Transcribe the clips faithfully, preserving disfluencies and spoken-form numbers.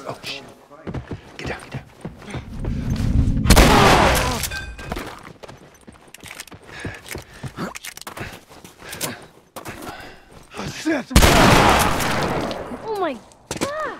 Oh, shit. Get down, get down. Shit! Oh my God!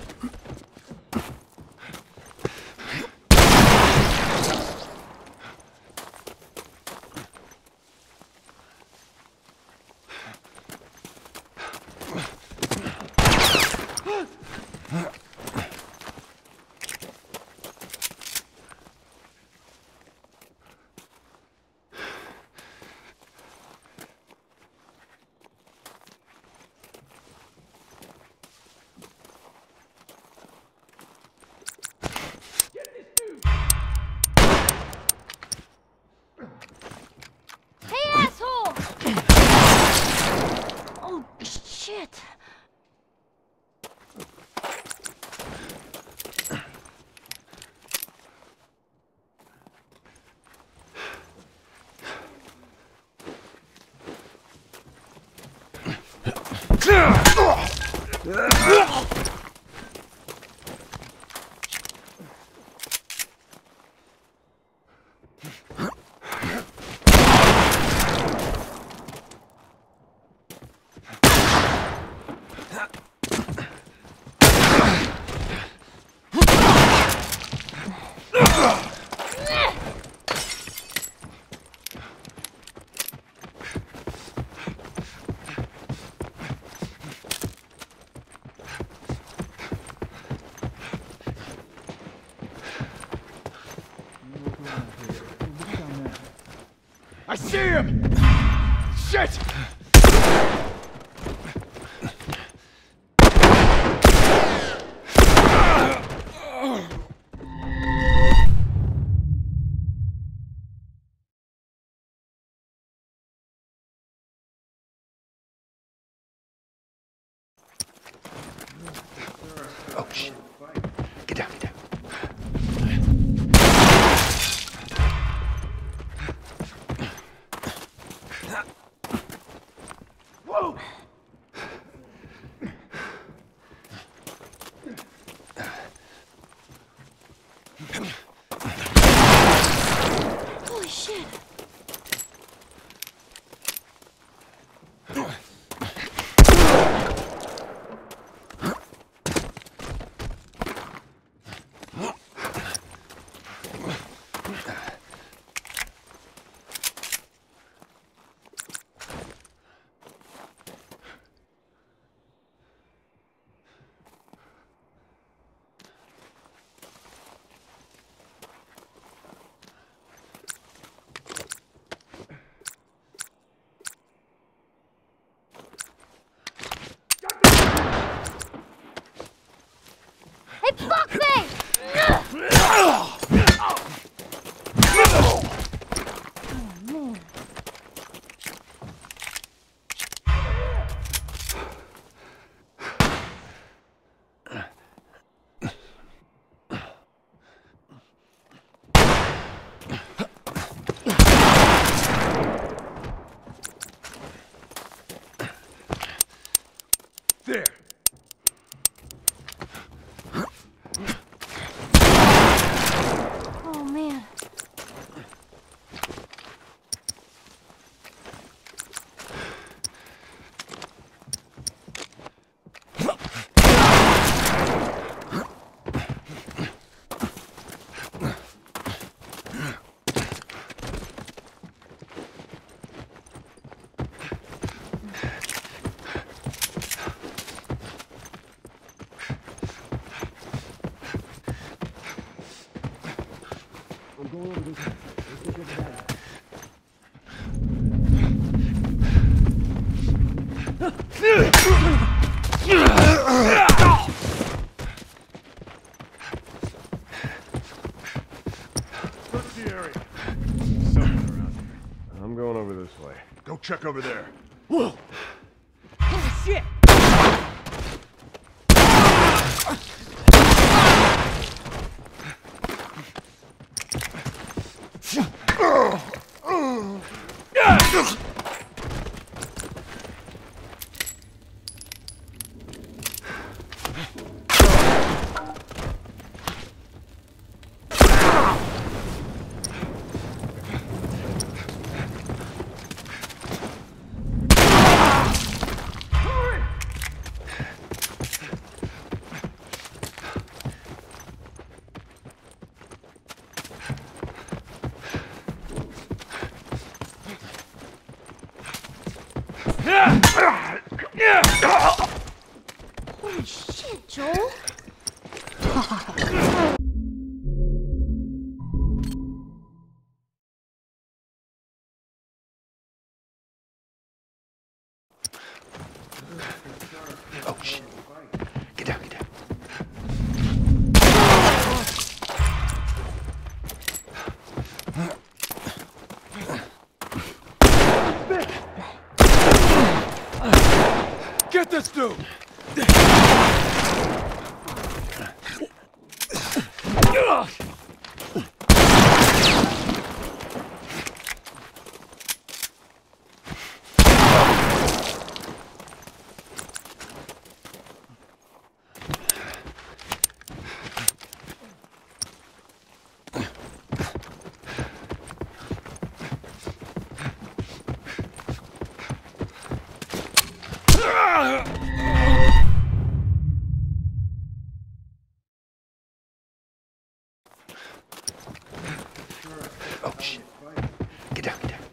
Shit! I see him! Shit! Oh, shit. Get down, get down. Whoa! Holy shit! Hey, fuck me! Oh, man. There. Oh, man. I'm going over this way. Let's get your bag. Search the area. Somewhere around here. I'm going over this way. Go check over there. Holy shit! shit. Get down, get down. Get this dude! Oh shit. Get down, get down.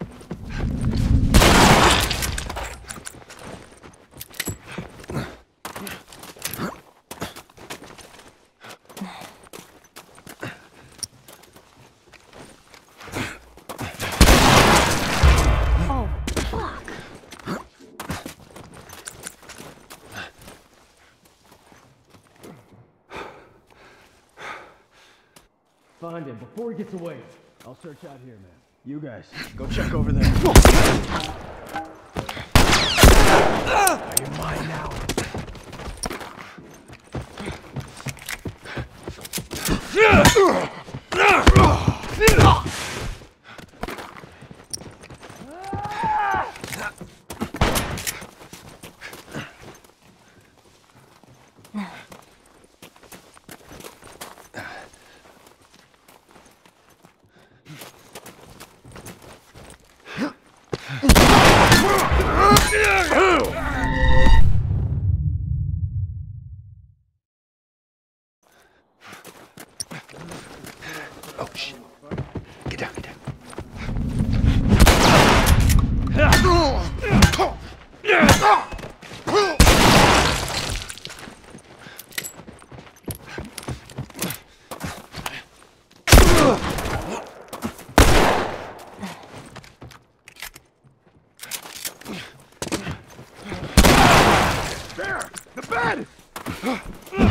Oh, fuck. Find him before he gets away. I'll search out here, man. You guys, go check over there. You're mine now. Oh shit. Get down, get down. There! The bed!